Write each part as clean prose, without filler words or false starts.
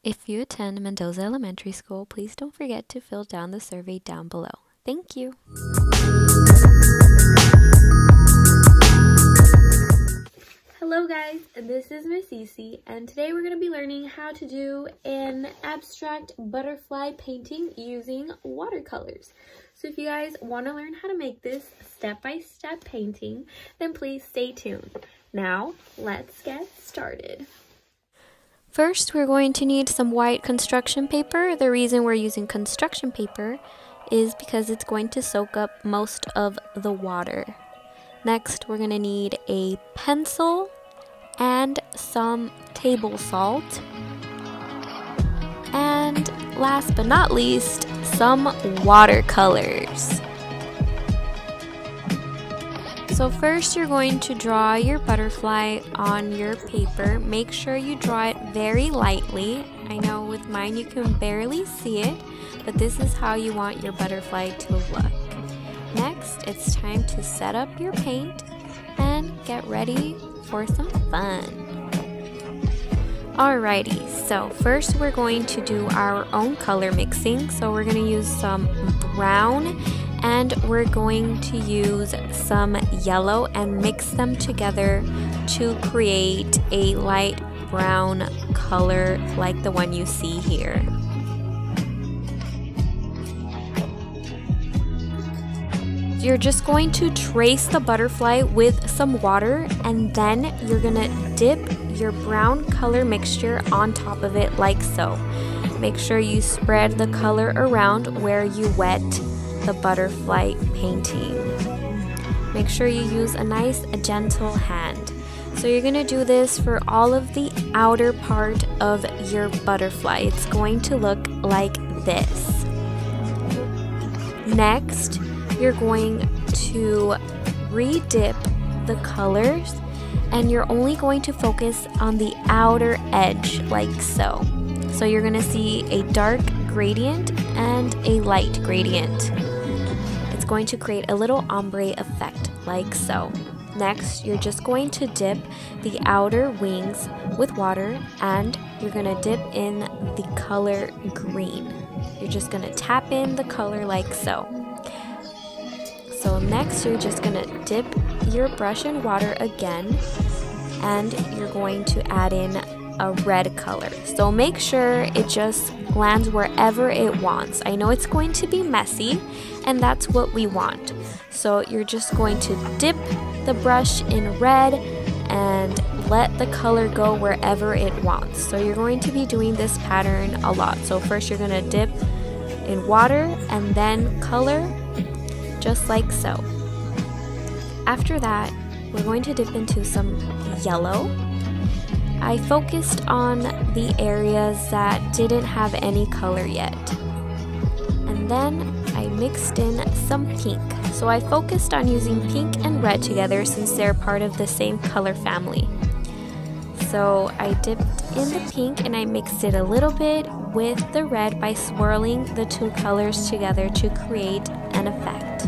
If you attend Mendoza Elementary School, please don't forget to fill down the survey down below. Thank you. Hello guys, this is Miss Sici, and today we're going to be learning how to do an abstract butterfly painting using watercolors. So if you guys want to learn how to make this step-by-step painting, then please stay tuned. Now, let's get started. First, we're going to need some white construction paper. The reason we're using construction paper is because it's going to soak up most of the water. Next, we're going to need a pencil and some table salt. And last but not least, some watercolors. So first you're going to draw your butterfly on your paper. Make sure you draw it very lightly. I know with mine you can barely see it, but this is how you want your butterfly to look. Next, it's time to set up your paint and get ready for some fun. Alrighty, so first we're going to do our own color mixing. So we're going to use some brown and we're going to use some yellow and mix them together to create a light brown color like the one you see here. You're just going to trace the butterfly with some water, and then you're gonna dip your brown color mixture on top of it like so. Make sure you spread the color around where you wet the butterfly painting. Make sure you use a nice gentle hand. So you're gonna do this for all of the outer part of your butterfly. It's going to look like this. Next, you're going to re-dip the colors, and you're only going to focus on the outer edge like so. So you're gonna see a dark gradient and a light gradient. It's going to create a little ombre effect like so. Next, you're just going to dip the outer wings with water, and you're gonna dip in the color green. You're just gonna tap in the color like so. So next, you're just gonna dip your brush in water again, and you're going to add in a red color. So make sure it just lands wherever it wants. I know it's going to be messy, and that's what we want. So you're just going to dip the brush in red and let the color go wherever it wants. So you're going to be doing this pattern a lot. So first you're gonna dip in water and then color, just like so. After that, we're going to dip into some yellow. I focused on the areas that didn't have any color yet. And then I mixed in some pink. So I focused on using pink and red together since they're part of the same color family. So I dipped in the pink and I mixed it a little bit with the red by swirling the two colors together to create an effect.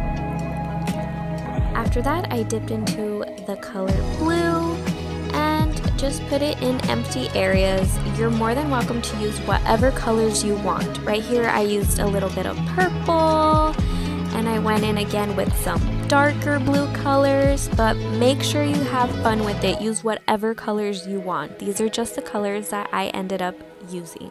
After that, I dipped into the color blue and just put it in empty areas. You're more than welcome to use whatever colors you want. Right here, I used a little bit of purple, and I went in again with some darker blue colors, but make sure you have fun with it. Use whatever colors you want. These are just the colors that I ended up using.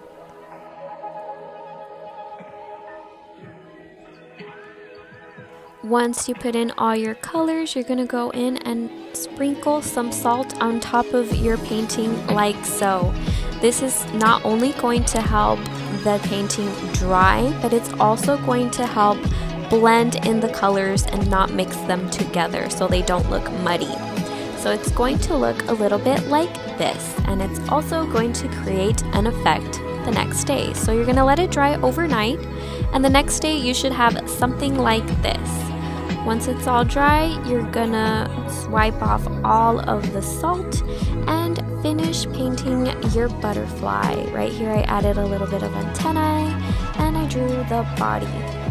Once you put in all your colors, you're gonna go in and sprinkle some salt on top of your painting like so. This is not only going to help the painting dry, but it's also going to help blend in the colors and not mix them together so they don't look muddy. So it's going to look a little bit like this, and it's also going to create an effect the next day. So you're gonna let it dry overnight, and the next day you should have something like this. Once it's all dry, you're gonna swipe off all of the salt and finish painting your butterfly. Right here I added a little bit of antennae and I drew the body.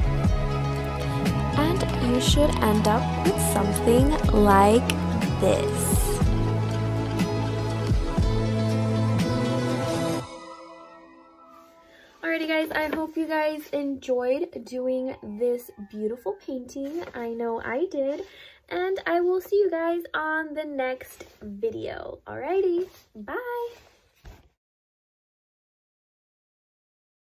And you should end up with something like this. Alrighty guys, I hope you guys enjoyed doing this beautiful painting. I know I did. And I will see you guys on the next video. Alrighty, bye.